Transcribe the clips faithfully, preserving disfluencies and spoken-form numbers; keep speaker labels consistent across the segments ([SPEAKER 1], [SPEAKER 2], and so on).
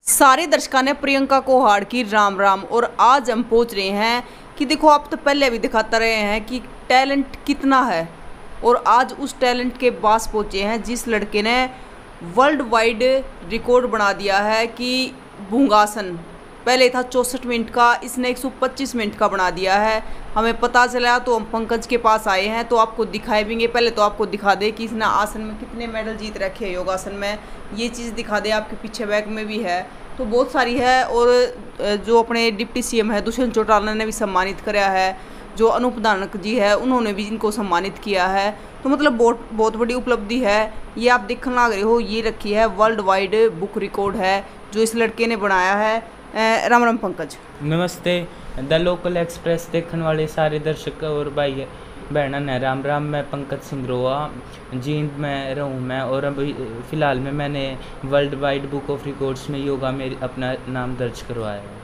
[SPEAKER 1] सारे दर्शकों ने प्रियंका को हार की राम राम। और आज हम पहुंच रहे हैं कि देखो, आप तो पहले भी दिखाते रहे हैं कि टैलेंट कितना है, और आज उस टैलेंट के पास पहुंचे हैं जिस लड़के ने वर्ल्ड वाइड रिकॉर्ड बना दिया है कि भुंगासन पहले था चौंसठ मिनट का, इसने एक सौ पच्चीस मिनट का बना दिया है। हमें पता चला तो हम पंकज के पास आए हैं, तो आपको दिखाए भी। पहले तो आपको दिखा दे कि इसने आसन में कितने मेडल जीत रखे हैं, योगासन में। ये चीज़ दिखा दे, आपके पीछे बैग में भी है, तो बहुत सारी है। और जो अपने डिप्टी सीएम है दुष्यंत चौटाला ने भी सम्मानित कराया है, जो अनूप धानक जी है उन्होंने भी इनको सम्मानित किया है। तो मतलब बहुत बहुत बड़ी उपलब्धि है। ये आप देखने लग रहे हो, ये रखी है वर्ल्ड वाइड बुक रिकॉर्ड है जो इस लड़के ने बनाया है। राम राम पंकज।
[SPEAKER 2] नमस्ते द लोकल एक्सप्रेस देखने वाले सारे दर्शक और भाई बहनन है, राम राम। मैं पंकज सिंह रोआ जींद में रहूँ मैं, और अभी फ़िलहाल में मैंने world wide book of records में योगा में अपना नाम दर्ज करवाया है।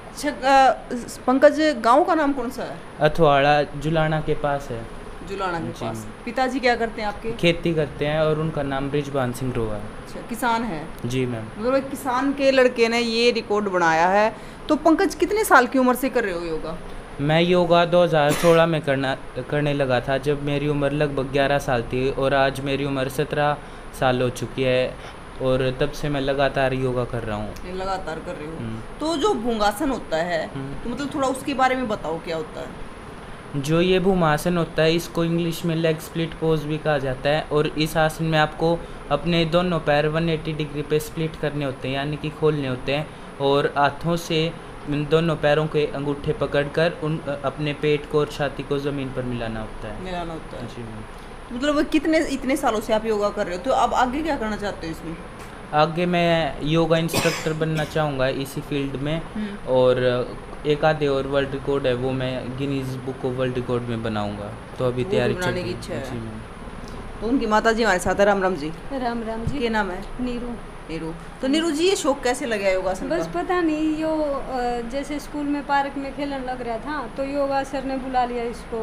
[SPEAKER 1] अच्छा पंकज, गांव का नाम कौन सा है?
[SPEAKER 2] अथवाड़ा जुलाना के पास है।
[SPEAKER 1] जुलाना के पास। पिताजी क्या करते हैं आपके?
[SPEAKER 2] खेती करते हैं, और उनका नाम रिजवान सिंह रोआ है।
[SPEAKER 1] अच्छा, किसान है?
[SPEAKER 2] जी मैम।
[SPEAKER 1] मतलब एक किसान के लड़के ने ये रिकॉर्ड बनाया है। तो पंकज, कितने साल की उम्र से कर रहे हो योगा?
[SPEAKER 2] मैं योगा दो हज़ार सोलह में करना करने लगा था, जब मेरी उम्र लगभग ग्यारह साल थी, और आज मेरी उम्र सत्रह साल हो चुकी है, और तब से मैं लगातार योगा कर रहा हूँ।
[SPEAKER 1] लगातार कर रहे हो। तो जो भुंगासन होता है, तो मतलब थोड़ा उसके बारे में बताओ, क्या होता है?
[SPEAKER 2] जो ये भूमासन होता है, इसको इंग्लिश में लेग स्प्लिट पोज भी कहा जाता है, और इस आसन में आपको अपने दोनों पैर एक सौ अस्सी डिग्री पे स्प्लिट करने होते हैं, यानी कि खोलने होते हैं, और हाथों से दोनों पैरों के अंगूठे पकड़कर उन अपने पेट को और छाती को ज़मीन पर मिलाना होता है।
[SPEAKER 1] मिलाना होता है
[SPEAKER 2] जी।
[SPEAKER 1] मतलब कितने इतने सालों से आप योगा कर रहे हो, तो अब आगे क्या करना चाहते हो इसमें?
[SPEAKER 2] आगे मैं योगा इंस्ट्रक्टर बनना चाहूँगा इसी फील्ड में, और एक आधे और वर्ल्ड रिकॉर्ड है वो मैं Guinness book of world record में बनाऊंगा। तो अभी तैयारी चल रही है।
[SPEAKER 1] तो उनकी माता जी हमारे साथ है। राम राम जी।
[SPEAKER 3] राम राम जी।
[SPEAKER 1] क्या नाम है?
[SPEAKER 3] नीरू।
[SPEAKER 1] नीरू। तो नीरू जी, ये शौक कैसे लगा योगासन का?
[SPEAKER 3] बस पता नहीं, यो जैसे स्कूल में पार्क में खेलने लग रहा था, तो योगा सर ने बुला लिया इसको,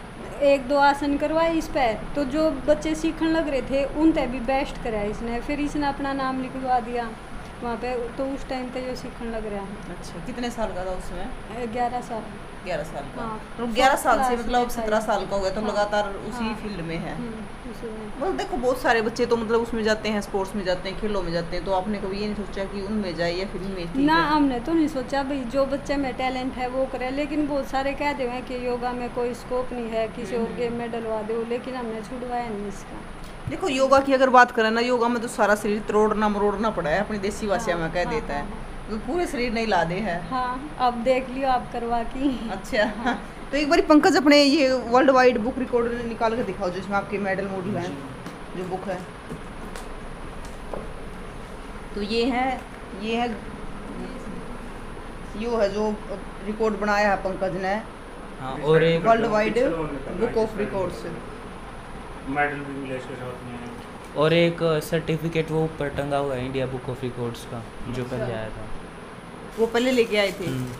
[SPEAKER 3] एक दो आसन करवाए इस पे, तो जो बच्चे सीखने लग रहे थे उन पे भी बेस्ट कराया इसने। फिर इसने अपना नाम लिखवा दिया वहाँ पे, तो उस टाइम पे जो सीखने लग रहा है।
[SPEAKER 1] अच्छा, कितने साल का था उसमें?
[SPEAKER 3] ग्यारह साल।
[SPEAKER 1] ग्यारह साल का।
[SPEAKER 3] हाँ,
[SPEAKER 1] तो ग्यारह साल से मतलब सत्रह साल का हो गया, तो
[SPEAKER 3] हाँ,
[SPEAKER 1] लगातार उसी
[SPEAKER 3] हाँ,
[SPEAKER 1] फील्ड में है।
[SPEAKER 3] मतलब
[SPEAKER 1] देखो, बहुत सारे बच्चे तो मतलब उसमें जाते हैं, स्पोर्ट्स में जाते हैं, खेलों में जाते हैं। तो आपने कभी ये नहीं सोचा कि उनमें जाए या फिर इनमें?
[SPEAKER 3] ना, हमने तो नहीं सोचा भाई जो बच्चे में टैलेंट है वो करे, लेकिन बहुत सारे कह दे हैं कि योगा में कोई स्कोप नहीं है, किसी और गेम में डलवा दो, लेकिन हमने छुड़वाया नहीं इसका।
[SPEAKER 1] देखो, योगा की अगर बात करें ना, योगा में तो सारा शरीर तोड़ना मरोड़ना पड़ा है, अपनी देसी भाषा में कह देता है। तो पूरे शरीर नहीं ला दे है।
[SPEAKER 3] हाँ, अब देख लियो आप करवा की।
[SPEAKER 1] अच्छा। हाँ। तो एक बार पंकज अपने ये वर्ल्ड वाइड बुक रिकॉर्ड निकाल कर दिखाओ, जिसमें आपके मेडल मॉडल हैं, जो बुक है। तो ये है ये है यो है जो रिकॉर्ड बनाया है पंकज ने।
[SPEAKER 2] हाँ, और एक
[SPEAKER 1] world wide book of records
[SPEAKER 4] medal भी मिले इसके साथ में,
[SPEAKER 2] और एक सर्टिफिकेट वो ऊपर टंगा हुआ है इंडिया बुक ऑफ रिकॉर्ड्स का, जो पहले आया था।
[SPEAKER 1] वो पहले लेके आए थे। ये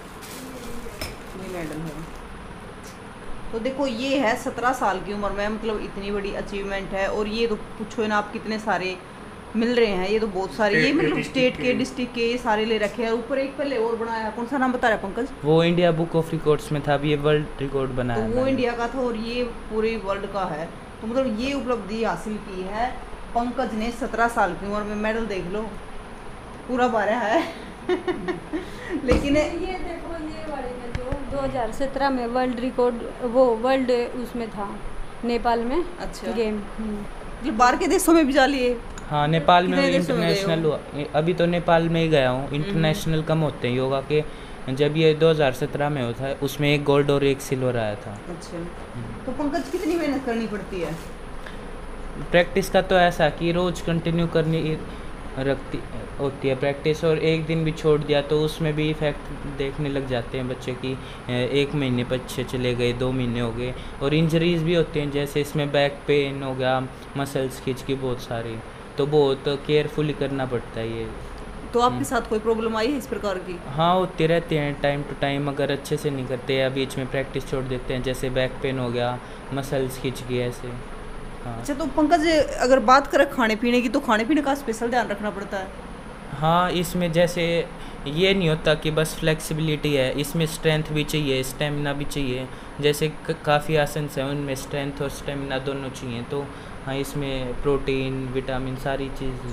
[SPEAKER 1] मेडल है। तो देखो, ये है सत्रह साल की उम्र में, मतलब इतनी बड़ी अचीवमेंट है। और ये तो पूछो ना आप, कितने सारे मिल रहे हैं, ये तो बहुत सारे, ये मतलब स्टेट के, डिस्ट्रिक्ट के, ये सारे ले रखे हैं। ऊपर एक पहले और बनाया, कौन सा नाम बता रहा है पंकज?
[SPEAKER 2] वो इंडिया बुक ऑफ रिकॉर्ड्स में था, अभी ये वर्ल्ड रिकॉर्ड बनाया।
[SPEAKER 1] तो वो इंडिया का था, और ये पूरे वर्ल्ड का है। तो मतलब ये उपलब्धि हासिल की है पंकज ने सत्रह साल की उम्र में। मेडल देख लो, पूरा बारह है। लेकिन
[SPEAKER 3] ये देखो, ये वाले में जो दो हज़ार सत्रह में वर्ल्ड रिकॉर्ड, वो वर्ल्ड उसमें था नेपाल में।
[SPEAKER 1] अच्छा।
[SPEAKER 3] गेम
[SPEAKER 1] बाहर के देशों में भी जा लिए?
[SPEAKER 2] हाँ, नेपाल में
[SPEAKER 1] कितने देशों में गए
[SPEAKER 2] इंटरनेशनल हुआ। अभी तो नेपाल में ही गया हूँ। इंटरनेशनल कम होते हैं योगा के। जब ये दो हज़ार सत्रह में होता है, उसमें एक गोल्ड और एक सिल्वर आया था।
[SPEAKER 1] अच्छा। तो पंकज, कितनी मेहनत करनी पड़ती है?
[SPEAKER 2] प्रैक्टिस का तो ऐसा कि रोज़ कंटिन्यू करनी रखती होती है प्रैक्टिस, और एक दिन भी छोड़ दिया तो उसमें भी इफेक्ट देखने लग जाते हैं बच्चे की। एक महीने पीछे चले गए, दो महीने हो गए, और इंजरीज भी होती हैं, जैसे इसमें बैक पेन हो गया, मसल्स खींच की बहुत सारी, तो बहुत केयरफुली करना पड़ता है ये।
[SPEAKER 1] तो आपके साथ कोई प्रॉब्लम आई है इस प्रकार की?
[SPEAKER 2] हाँ, होती रहती हैं टाइम टू टाइम, अगर अच्छे से नहीं करते या बीच में प्रैक्टिस छोड़ देते हैं, जैसे बैक पेन हो गया, मसल्स खींच गए, ऐसे। हाँ।
[SPEAKER 1] अच्छा, तो पंकज अगर बात करें खाने पीने की, तो खाने पीने का स्पेशल ध्यान रखना पड़ता है?
[SPEAKER 2] हाँ, इसमें जैसे ये नहीं होता कि बस फ्लेक्सिबिलिटी है, इसमें स्ट्रेंथ भी चाहिए, स्टेमिना भी चाहिए। जैसे काफ़ी आसन हैं उनमें स्ट्रेंथ और स्टेमिना दोनों चाहिए, तो हाँ इसमें प्रोटीन विटामिन सारी चीज़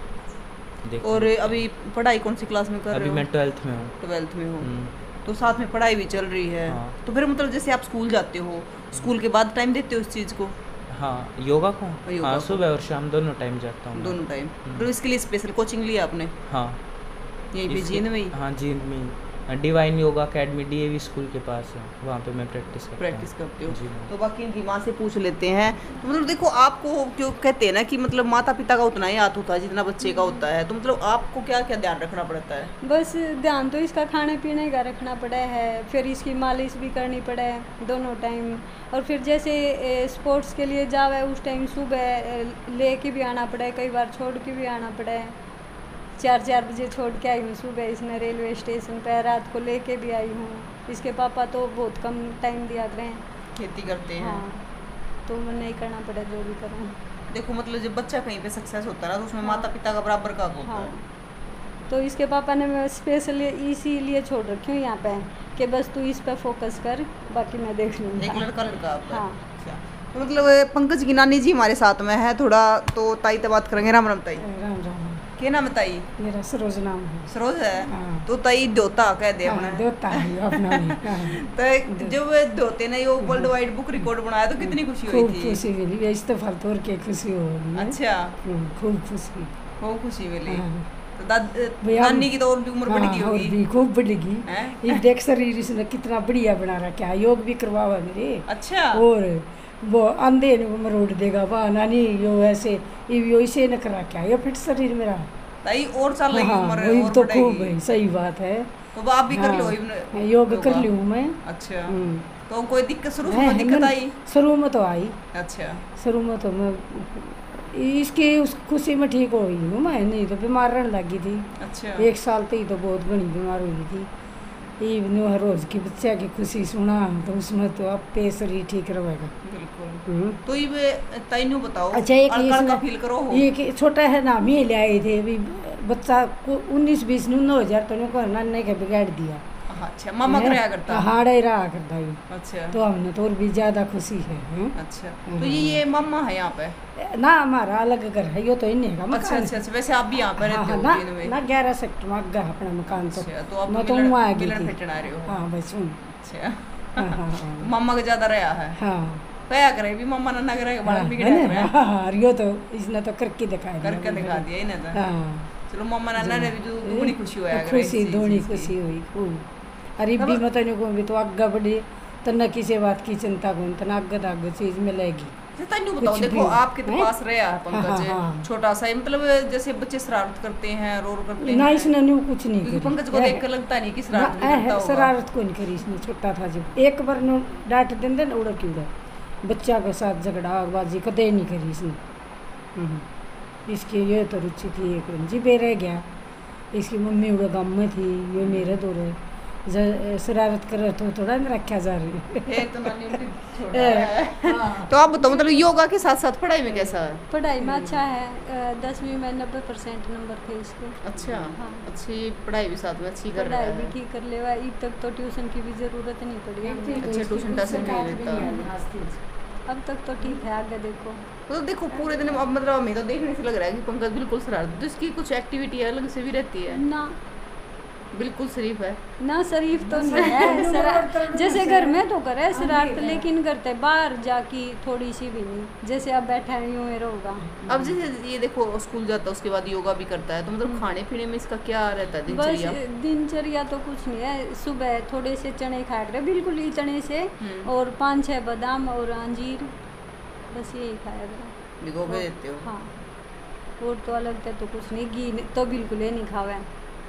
[SPEAKER 2] देख।
[SPEAKER 1] और अभी पढ़ाई कौन सी क्लास में कर
[SPEAKER 2] अभी
[SPEAKER 1] रहे हो?
[SPEAKER 2] मैं ट्वेल्थ में हूँ।
[SPEAKER 1] ट्वेल्थ में हो,
[SPEAKER 2] हम्म,
[SPEAKER 1] तो साथ में पढ़ाई भी चल रही है।
[SPEAKER 2] हाँ।
[SPEAKER 1] तो फिर मतलब जैसे आप स्कूल जाते हो, स्कूल के बाद टाइम देते हो इस चीज़ को?
[SPEAKER 2] हाँ योगा को
[SPEAKER 1] योगा
[SPEAKER 2] हाँ
[SPEAKER 1] को।
[SPEAKER 2] सुबह और शाम दोनों टाइम जाता हूँ मैं।
[SPEAKER 1] दोनों टाइम।
[SPEAKER 2] हम्म।
[SPEAKER 1] तो इसके लिए स्पेशल कोचिंग लिया आपने
[SPEAKER 2] हाँ
[SPEAKER 1] यहीं पे
[SPEAKER 2] इसके-
[SPEAKER 1] जींद में ही?
[SPEAKER 2] हाँ जींद में ही। Divine yoga academy DAV school के पास है, वहाँ पे मैं प्रैक्टिस करता हूँ।
[SPEAKER 1] प्रैक्टिस करते हो?
[SPEAKER 2] जी हाँ।
[SPEAKER 1] तो बाकी इनकी माँ से पूछ लेते हैं। तो मतलब देखो, आपको क्यों कहते हैं ना कि मतलब माता पिता का उतना ही हाथ होता है जितना बच्चे का होता है, तो मतलब आपको क्या क्या ध्यान रखना पड़ता है?
[SPEAKER 3] बस ध्यान तो इसका खाने पीने का रखना पड़ा है, फिर इसकी मालिश भी करनी पड़े दोनों टाइम। और फिर जैसे ए, स्पोर्ट्स के लिए जावे उस टाइम सुबह ए, ले के भी आना पड़े, कई बार छोड़ के भी आना पड़े। चार चार बजे छोड़ के आई हूँ सुबह, इसने रेलवे स्टेशन पर, रात को लेके भी आई हूँ। इसके पापा तो बहुत कम टाइम दिया करें।
[SPEAKER 1] खेती करते हैं।
[SPEAKER 3] हाँ, तो मैं नहीं करना पड़ा जो भी करूँ।
[SPEAKER 1] देखो मतलब जब बच्चा कहीं पे सक्सेस होता है ना, तो उसमें
[SPEAKER 3] हाँ।
[SPEAKER 1] माता पिता का बराबर का हक होता
[SPEAKER 3] हाँ,
[SPEAKER 1] है।
[SPEAKER 3] तो इसके पापा ने मैं स्पेशली इसीलिए छोड़ रखी हूँ यहाँ पे कि बस तू इस पे फोकस कर, बाकी मैं देख
[SPEAKER 1] एक
[SPEAKER 3] लूँगा।
[SPEAKER 1] लड़का लड़का आपका है?
[SPEAKER 3] हाँ।
[SPEAKER 1] अच्छा। तो मतलब पंकज की नानी जी हमारे साथ में है थोड़ा, तो ताई से बात करेंगे। राम राम ताई।
[SPEAKER 5] राम राम।
[SPEAKER 1] क्या नाम है ताई?
[SPEAKER 5] मेरा सरोज नाम है।
[SPEAKER 1] सरोज है?
[SPEAKER 5] हाँ।
[SPEAKER 1] तो ताई दोता कह दे
[SPEAKER 5] हाँ,
[SPEAKER 1] अपना।
[SPEAKER 5] देवता है अपना भी। हाँ।
[SPEAKER 1] तो जब दोते ने यो वर्ल्ड वाइड बुक रिकॉर्ड बनाया तो कितनी खुशी हुई
[SPEAKER 5] खूब
[SPEAKER 1] थी?
[SPEAKER 5] खुशी मिली, इस तो फालतूर के खुशी हो रही है।
[SPEAKER 1] अच्छा,
[SPEAKER 5] खूब खूब खुशी।
[SPEAKER 1] बहुत खुशी मिली।
[SPEAKER 5] हाँ।
[SPEAKER 1] तो दाद
[SPEAKER 5] भैया-
[SPEAKER 1] नानी की तो और भी उम्र बढ़ गई
[SPEAKER 5] हाँ, और
[SPEAKER 1] होगी।
[SPEAKER 5] भी खूब बढ़ेगी।
[SPEAKER 1] हैं?
[SPEAKER 5] ये देख शरीर इसने कितना बढ़िया बना रखा है, योग भी करवावा मेरे।
[SPEAKER 1] अच्छा।
[SPEAKER 5] और वो अंधे ने मरोड़ देगा, वाह नानी यो ऐसे ये यो इसे न करा क्या, ये फिट शरीर मेरा।
[SPEAKER 1] ताई और साल लगी
[SPEAKER 5] हाँ,
[SPEAKER 1] उम्र
[SPEAKER 5] वही
[SPEAKER 1] और
[SPEAKER 5] तो
[SPEAKER 1] बढ़ेगी।
[SPEAKER 5] खूब है, सही बात है।
[SPEAKER 1] तो वो आप भी कर लो
[SPEAKER 5] हाँ,
[SPEAKER 1] इवन-
[SPEAKER 5] योग कर लूँ मैं।
[SPEAKER 1] अच्छा।
[SPEAKER 5] हम्म।
[SPEAKER 1] तो कोई दिक्कत शुरू
[SPEAKER 5] है,
[SPEAKER 1] में दिक्कत
[SPEAKER 5] मन-
[SPEAKER 1] आई?
[SPEAKER 5] शुरू में तो आई,
[SPEAKER 1] अच्छा।
[SPEAKER 5] शुरू में तो मैं इसकी उस खुशी में ठीक हो गई हूँ मैं, नहीं तो बीमार रहने लगी थी।
[SPEAKER 1] अच्छा।
[SPEAKER 5] एक साल तक ही तो बहुत घनी बीमार हुई थी। ये न्यू हर रोज की बच्चा की खुशी सुना तो उसमें तो अब पे शरीर ठीक रहेगा।
[SPEAKER 1] बिल्कुल।
[SPEAKER 5] हम्म।
[SPEAKER 1] तो ये ताई नु बताओ।
[SPEAKER 5] अच्छा, एक
[SPEAKER 1] अड़कड़ का
[SPEAKER 5] इसमें-
[SPEAKER 1] फील करो हो।
[SPEAKER 5] ये कि छोटा है ना, हम ही ले आए थे अभी बच्चा को उन्नीस बीस नौ हजार तो उनको नाने के बिगाड़ दिया।
[SPEAKER 1] हाँ, अच्छा मामा
[SPEAKER 5] है?
[SPEAKER 1] कराया करता?
[SPEAKER 5] हाड़ा ही रहा करता ये।
[SPEAKER 1] अच्छा।
[SPEAKER 5] तो हमने तो और भी ज्यादा खुशी है, हैं?
[SPEAKER 1] अच्छा।
[SPEAKER 5] हम्म।
[SPEAKER 1] तो ये ये मामा है यहाँ पे?
[SPEAKER 5] ना हमारा अलग घर है, यो तो इन्हें का
[SPEAKER 1] अच्छा
[SPEAKER 5] मकान
[SPEAKER 1] अच्छा अच्छा। वैसे आप भी यहाँ पे
[SPEAKER 5] हाँ,
[SPEAKER 1] रहते
[SPEAKER 5] हाँ,
[SPEAKER 1] हो
[SPEAKER 5] ना
[SPEAKER 1] दिन में?
[SPEAKER 5] ना ग्यारह सेक्टर में अग्गा अपना मकान तो
[SPEAKER 1] अच्छा, तो आप
[SPEAKER 5] मैं
[SPEAKER 1] तो
[SPEAKER 5] तो
[SPEAKER 1] मिलन-
[SPEAKER 5] वहाँ आ गई
[SPEAKER 1] मिलन
[SPEAKER 5] थी।
[SPEAKER 1] फिटन आ रहे हो?
[SPEAKER 5] हाँ बस हूँ।
[SPEAKER 1] अच्छा।
[SPEAKER 5] हाँ हाँ
[SPEAKER 1] तो
[SPEAKER 5] हाँ
[SPEAKER 1] मामा का ज्यादा रहा है?
[SPEAKER 5] हाँ
[SPEAKER 1] कया करे भी मामा नन्ना करे बड़ा
[SPEAKER 5] हाँ,
[SPEAKER 1] बिगड़ा
[SPEAKER 5] है
[SPEAKER 1] करे।
[SPEAKER 5] ना? हाँ हाँ, यो तो इसने तो करके दिखाया
[SPEAKER 1] करके दिखा दिया इन्हें तो।
[SPEAKER 5] हाँ,
[SPEAKER 1] चलो मामा नन्ना ने भी जो दुगनी खुशी होया करे
[SPEAKER 5] खुशी
[SPEAKER 1] इस
[SPEAKER 5] दोनी
[SPEAKER 1] चीज़ की।
[SPEAKER 5] खुशी हुई खूब। अरे
[SPEAKER 1] तब-
[SPEAKER 5] भी मत को भी तो आगे बढ़े तो न किसी बात की चिंता को तो ना आगे आगे चीज मिलेगी।
[SPEAKER 1] अच्छा, ताइनु बताओ,
[SPEAKER 5] कुछ
[SPEAKER 1] देखो
[SPEAKER 5] भी,
[SPEAKER 1] आपके तो
[SPEAKER 5] हैं?
[SPEAKER 1] पास रहा है पंकज,
[SPEAKER 5] हाँ, हाँ।
[SPEAKER 1] छोटा सा ही, मतलब जैसे बच्चे शरारत करते हैं, रोर करते
[SPEAKER 5] ना
[SPEAKER 1] हैं,
[SPEAKER 5] इसने न्यू कुछ नहीं
[SPEAKER 1] क्योंकि
[SPEAKER 5] करी।
[SPEAKER 1] पंकज को
[SPEAKER 5] है-
[SPEAKER 1] देख कर लगता नहीं कि
[SPEAKER 5] ना,
[SPEAKER 1] शरारत भी
[SPEAKER 5] है-
[SPEAKER 1] करता
[SPEAKER 5] है,
[SPEAKER 1] होगा।
[SPEAKER 5] शरारत को नहीं करी इसने, छोटा था जब एक बार नो डांट देंगे ना उड़ा की उड़ा, बच्चा के साथ झगड़ा बाजी कदे नहीं करी इसने। हम्म। इसकी ये तो रुचि थी एक रंजी पे रह गया, इसकी मम्मी उड़ा गाँव में थी, ये मेरे दो रहे ज- शरारत कर तो थोड़ा नहीं रखा जा रही
[SPEAKER 1] है तो नानी उनकी छोटा
[SPEAKER 5] है।
[SPEAKER 1] है।
[SPEAKER 5] हाँ।
[SPEAKER 1] तो आप बताओ, मतलब योगा के साथ साथ पढ़ाई में कैसा है?
[SPEAKER 3] पढ़ाई में अच्छा है, अ, दसवीं में नब्बे परसेंट नंबर थे इसके।
[SPEAKER 1] अच्छा।
[SPEAKER 3] हाँ।
[SPEAKER 1] अच्छी पढ़ाई भी साथ में अच्छी कर रहा
[SPEAKER 3] पढ़ाई भी
[SPEAKER 1] है।
[SPEAKER 3] ठीक कर लेवा, ईद तक तो ट्यूशन की भी ज़रूरत नहीं पड़ी हमें।
[SPEAKER 1] अच्छा, ट्यूशन टाशन नहीं लेता।
[SPEAKER 3] अब तक तो ठीक है, आगे देखो।
[SPEAKER 1] तो देखो पूरे दिन अब मतलब हमें तो देखने से लग रहा है कि पंकज बिल्कुल शरारत, तो इसकी कुछ एक्टिविटी अलग से भी रहती है?
[SPEAKER 3] ना
[SPEAKER 1] बिल्कुल शरीफ है।
[SPEAKER 3] ना शरीफ तो नहीं है, शरा- जैसे घर में तो करे शरारत, लेकिन करते बाहर जाके थोड़ी सी भी नहीं, जैसे अब बैठा है यूँ ही रहोगा।
[SPEAKER 1] अब जैसे ये देखो स्कूल जाता है उसके बाद योगा भी करता है, तो मतलब खाने पीने में इसका क्या रहता है
[SPEAKER 3] बस
[SPEAKER 1] दिनचर्या?
[SPEAKER 3] दिनचर्या तो कुछ नहीं है, सुबह थोड़े से चने खाया करे, बिल्कुल ही चने से,
[SPEAKER 1] हम्म।
[SPEAKER 3] और पाँच छः बादाम और अंजीर, बस यही खाया करे।
[SPEAKER 1] भिगो के देते हो?
[SPEAKER 3] हाँ, और तो अलग से तो कुछ नहीं, घी तो बिल्कुल ही नहीं खावे।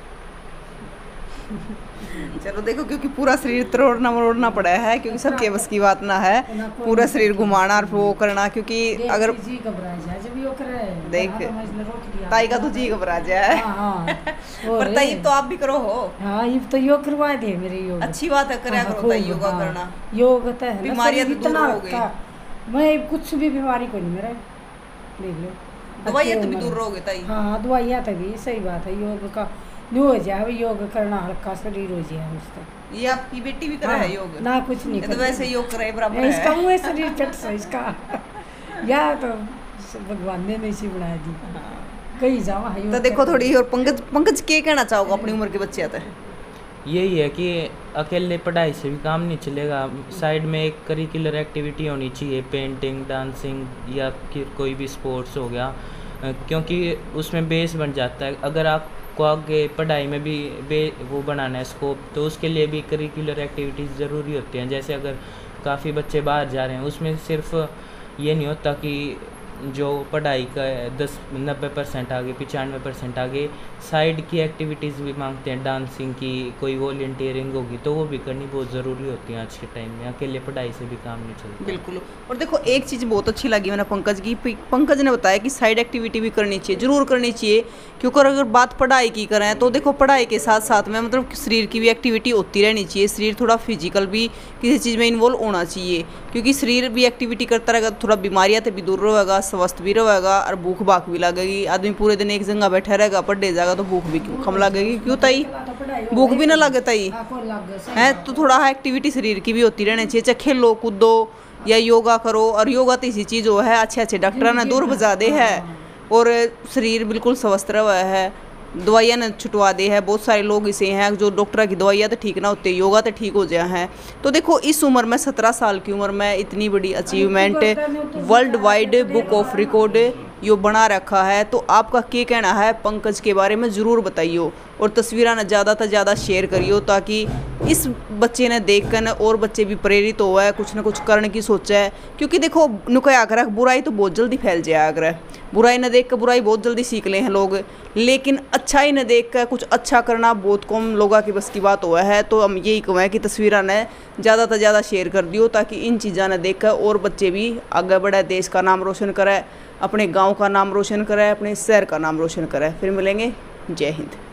[SPEAKER 1] चलो देखो, क्योंकि पूरा शरीर तोड़ना मरोड़ना पड़ा है, क्योंकि सबके बस की बात ना है पूरा शरीर घुमाना और वो करना, क्योंकि अगर
[SPEAKER 5] जी घबरा जाए जब यो करे
[SPEAKER 1] देख,
[SPEAKER 5] हाँ, तो मैं इसने रोक दिया।
[SPEAKER 1] ताई का तो जी घबरा जाए।
[SPEAKER 5] हाँ हाँ
[SPEAKER 1] पर ताई तो आप भी करो हो,
[SPEAKER 5] हाँ ये तो योग करवा दे मेरे योग।
[SPEAKER 1] अच्छी बात है, करया
[SPEAKER 5] हाँ,
[SPEAKER 1] करो ताई
[SPEAKER 5] खूब,
[SPEAKER 1] योगा
[SPEAKER 5] हाँ।
[SPEAKER 1] करना।
[SPEAKER 5] योग तो है ना,
[SPEAKER 1] बीमारियां
[SPEAKER 5] शरीर
[SPEAKER 1] तो दूर
[SPEAKER 5] इतना
[SPEAKER 1] हो गई।
[SPEAKER 5] रखा, मैं कुछ भी बीमारी को नहीं मेरा देख लो,
[SPEAKER 1] दवाइयाँ तो
[SPEAKER 5] अच्छी
[SPEAKER 1] भी दूर
[SPEAKER 5] उम्र।
[SPEAKER 1] रहोगे ताई।
[SPEAKER 5] हाँ दवाइयाँ तो भी सही बात है, योग का न्यू हो जाए, योग करना हल्का शरीर हो जाए उसका।
[SPEAKER 1] ये आपकी बेटी भी करे है योग?
[SPEAKER 5] ना कुछ नहीं
[SPEAKER 1] ये तो
[SPEAKER 5] करती।
[SPEAKER 1] वैसे योग करे बराबर
[SPEAKER 5] नहीं, इसका
[SPEAKER 1] है।
[SPEAKER 5] मुँह शरीर चट सा इसका या तो भगवान ने नहीं सी बनाया दी कहीं जावा है।
[SPEAKER 1] तो देखो थोड़ी और पंकज पंकज क्या कहना चाहोगे अपनी उम्र के बच्चे आते हैं?
[SPEAKER 2] यही है कि अकेले पढ़ाई से भी काम नहीं चलेगा, साइड में एक करिकुलर एक्टिविटी होनी चाहिए, पेंटिंग, डांसिंग या फिर कोई भी स्पोर्ट्स हो गया, अ, क्योंकि उसमें बेस बन जाता है। अगर आपको आगे पढ़ाई में भी बे वो बनाना है स्कोप, तो उसके लिए भी करिकुलर एक्टिविटीज़ ज़रूरी होती हैं। जैसे अगर काफ़ी बच्चे बाहर जा रहे हैं, उसमें सिर्फ ये नहीं होता कि जो पढ़ाई का दस नब्बे परसेंट आगे, पचानवे परसेंट आगे, साइड की एक्टिविटीज़ भी मांगते हैं, डांसिंग की, कोई वॉलंटियरिंग होगी तो वो भी करनी बहुत ज़रूरी होती है आज के टाइम में। अकेले पढ़ाई से भी काम नहीं चलता।
[SPEAKER 1] बिल्कुल। और देखो एक चीज़ बहुत अच्छी लगी मैंने पंकज की, पंकज ने बताया कि साइड एक्टिविटी भी करनी चाहिए, ज़रूर करनी चाहिए, क्योंकि अगर बात पढ़ाई की करें तो देखो पढ़ाई के साथ साथ में मतलब शरीर की भी एक्टिविटी होती रहनी चाहिए। शरीर थोड़ा फिजिकल भी किसी चीज़ में इन्वॉल्व होना चाहिए, क्योंकि शरीर भी एक्टिविटी करता रहेगा तो थोड़ा बीमारियाँ तो भी दूर रहेगा, स्वस्थ भी रहेगा और भूख भाग भी लगेगी। आदमी पूरे दिन एक जगह बैठा रहेगा, पढ़ने जाएगा तो भूख भी क्यों कम लगेगी, क्यों ताई? भूख भी ना लगे ताई है, तो थोड़ा एक्टिविटी शरीर की भी होती रहनी चाहिए, चाहे खेलो कूदो या योगा करो। और योगा तो इसी चीज़ हो है, अच्छे अच्छे डॉक्टर ने दूर बजा दे है और शरीर बिल्कुल स्वस्थ रहा है, दवाइयाँ ने छुटवा दे है। बहुत सारे लोग इसे हैं जो डॉक्टर की दवाइयाँ तो ठीक ना होते, योगा तो ठीक हो जाए हैं। तो देखो इस उम्र में, सत्रह साल की उम्र में इतनी बड़ी achievement world wide book of record यो बना रखा है, तो आपका क्या कहना है पंकज के बारे में ज़रूर बताइयो और तस्वीरें न ज़्यादा से ज़्यादा शेयर करियो, ताकि इस बच्चे ने देख कर और बच्चे भी प्रेरित हो है, कुछ ना कुछ करने की सोचा है। क्योंकि देखो नुकया कर बुराई तो बहुत जल्दी फैल जाया कर, बुराई न देख कर बुराई बहुत जल्दी सीख ले हैं लोग, लेकिन अच्छाई न देख कर कुछ अच्छा करना बहुत कम लोगों की बस की बात हुआ है। तो हम यही कहें कि तस्वीरें ने ज़्यादा से ज़्यादा शेयर कर दियो, ताकि इन चीज़ों ने देख कर और बच्चे भी आगे बढ़े, देश का नाम रोशन करे, अपने गांव का नाम रोशन करे, अपने शहर का नाम रोशन करे। फिर मिलेंगे, जय हिंद।